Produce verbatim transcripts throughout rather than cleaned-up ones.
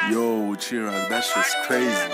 Yo, Chirag, that shit's crazy.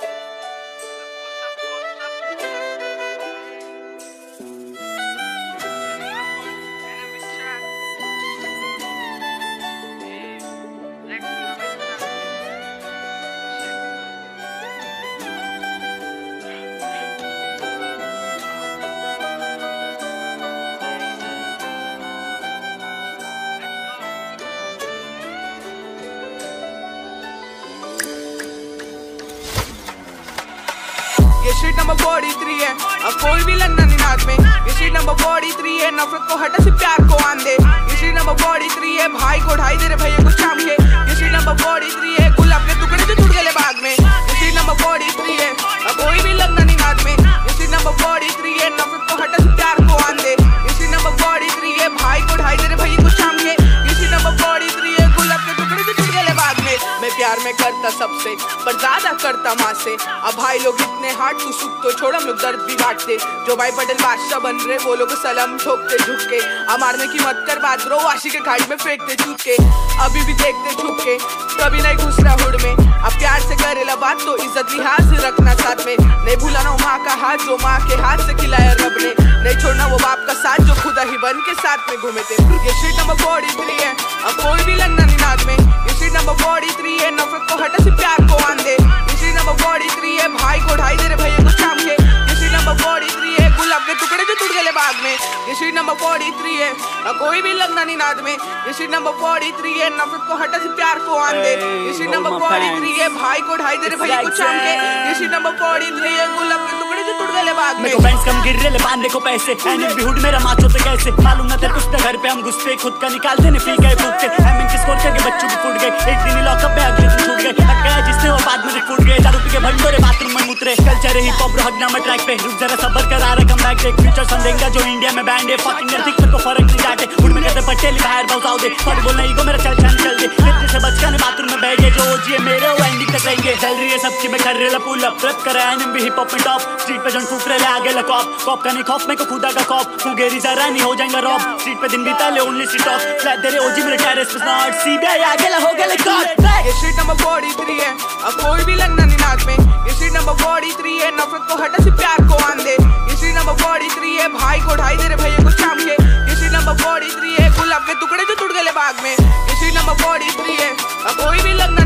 ये sheet number forty three है, अब कोई भी लगना नहीं नाक में। ये शीट नंबर फोर्टी थ्री है, नफरत को हटा से प्यार को आन दे। ये शीट नंबर फोर्टी थ्री है, भाई को ढाई तेरे भैया को चाम के। ये शीट नंबर फोर्टी थ्री है, गुलाब के टुकड़े जो टूट गए बाग में। ये शीट नंबर फोर्टी थ्री है, अब कोई भी लगना नहीं नाक में। ये शीट नंबर फोर्टी थ्री है, नफरत को हटा से प्यार को आन दे। ये शीट नंबर फोर्टी थ्री है, भाई को ढाई तेरे भैया को चाम के। ये शीट नंबर फोर्टी थ्री है, गुलाब के टुकड़े जो टूट गए बाग में। मैं प्यार में करता सबसे पर ज्यादा करता माँ से। अब भाई लोग इतने हार्ड, तू सुख तो छोड़, हम लोग दर्द भी बांटते। जो भाई पटेल बादशाह बन रहे वो लोग सलाम ठोकते झुक के। मारने की मत कर बात ब्रो, वाशी के खाड़ी में फेंकते चूक के। अभी भी देखते छुप के, कभी नहीं घुस रहा हुड में। अब प्यार से करेला बात तो इज्जत लिहाज रखना साथ में। नहीं भूलाना माँ का हाथ जो माँ के हाथ से खिलाया रब ने। नहीं छोड़ना वो बाप का साथ जो खुदा ही बन के साथ में घूमे थे। ये शीट नंबर फोर्टी थ्री है, अब कोई भी लगना नहीं नाक में। ये शीट नंबर फोर्टी थ्री है, नफरत को हटा से प्यार को आन दे। ये शीट नंबर फोर्टी थ्री है, भाई को ढाई तेरे भैया को चाम के। ये शीट नंबर फोर्टी थ्री है, गुलाब के टुकड़े जो टूट गए बाग में। ये शीट नंबर फोर्टी थ्री है, अब कोई भी लगना नहीं नाद में। ये शीट नंबर फोर्टी थ्री है, नफरत को हटा से प्यार को आन दे। ये शीट नंबर फोर्टी थ्री है, भाई को ढाई तेरे भैया को चाम के। ये शीट नंबर फोर्टी थ्री है, गुलाब के टुकड़े जो टूट गए बाग में। मेरे को बैंड्स कम गिर रहे बांधने को पैसे। एनिम भी हुड मेरा माचो तो कैसे मालूम ना तेरे कुछ घर पे हम घुसते खुद का निकालते ने फ्री गए फूकते। एमिन के स्कोर करके बच्चों की फूट गए। एक दिन लॉकअप में अगले दिन छूट गए। हट गया जिसने वो बाद में फूट गए। दारू पी के भंडोरे बाथरूम में मुतरे। कल्चर ही पॉप हगना में ट्रैक पे रुक जरा सबर कर आ रहा कम बैक देख। फ्यूचर संदेगा जो इंडिया में बैंड है फकिंग नर्तिक पर को फर्क नहीं जाते। हुड में कहते पटेल बाहर बहुताओ दे पर बोलना ईगो मेरा चल चल चल दे। तेरे से बचकाने बाथरूम में बैठ गए जो ओजी है मेरे वो एंडिंग तक रहेंगे। चल रही है सबकी मैं कर रहा पुल अप रप करा एनिम भी हिप हॉप में टॉप। स्ट्रीट पे जन फूक रहे आगे ला कॉप कॉप का नहीं खौफ में को खुदा का कॉप। तू गेरी जरा नहीं हो जाएगा रॉब। स्ट्रीट पे दिन बीता ले ओनली स्ट्रीट टॉप। फ्लैट दे रहे ओजी मेरे टेरेस पे स्नॉट सीबीआई आगे ला हो गए कॉट। ये शीट नंबर फोर्टी थ्री है, अब कोई भी लगना नहीं नाक में। ये शीट नंबर फोर्टी थ्री है, नफरत को हटा से प्यार को आन दे। ये शीट नंबर फोर्टी थ्री है, भाई को ढाई तेरे भैया को चाम के। ये शीट नंबर फोर्टी थ्री है, गुलाब के टुकड़े जो टूट गए बाग में। ये शीट नंबर फोर्टी थ्री है, अब कोई भी लगना